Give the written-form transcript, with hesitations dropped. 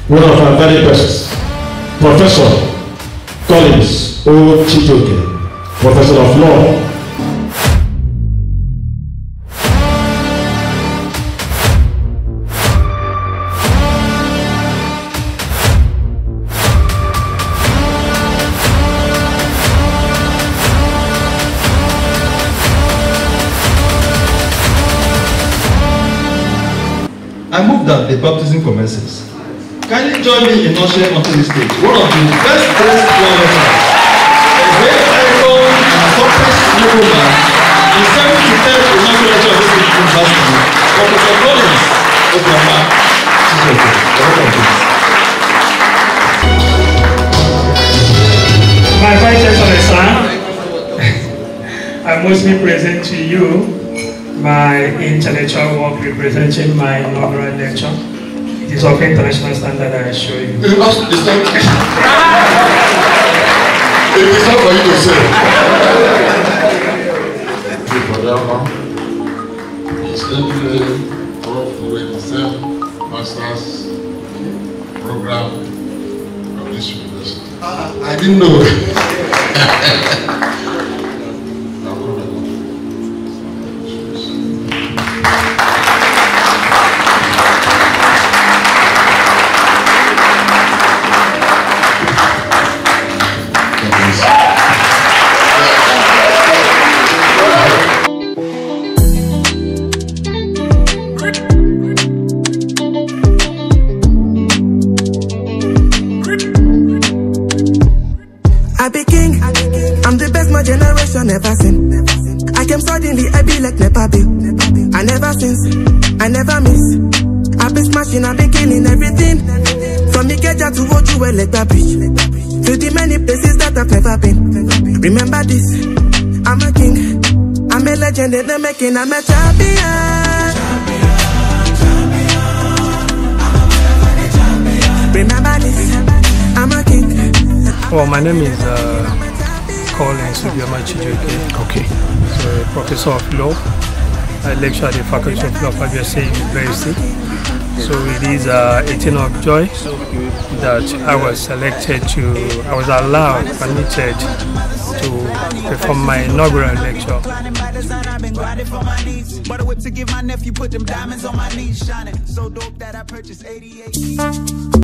one of our very best, Professor Collins O. Chijoke, Professor of Law. I move that the baptism commences. Kindly join me in ushering onto the stage one of the best dressed flowers, a great icon and accomplished nobleman, the 73rd inaugural lecture of this university, Professor Collins Obiama Chijoke. Welcome, please. My Vice Chancellor, sir, I mostly present to you my intellectual work representing my inaugural lecture. It is of international standard, I assure you. It is not for you to say. His MBA, Prof. Master's program of this university. I didn't know. I be king, I'm the best my generation ever seen. I came suddenly, I be like Nepa Bill. I never since, I never miss. I be smashing, I be killing everything. From Ikeja to Ojuwe, Lekpa Bridge, to the many places that I've never been. Remember this, I'm a king, I'm a legend in the making, I'm a champion. Remember this, I'm a king. Well, my name is Collins Obiama Chijoke. Okay. So, a professor of law. I lecture at the Faculty of Law at Abia University. So it is a thing of joy that I was allowed, permitted to perform my inaugural lecture.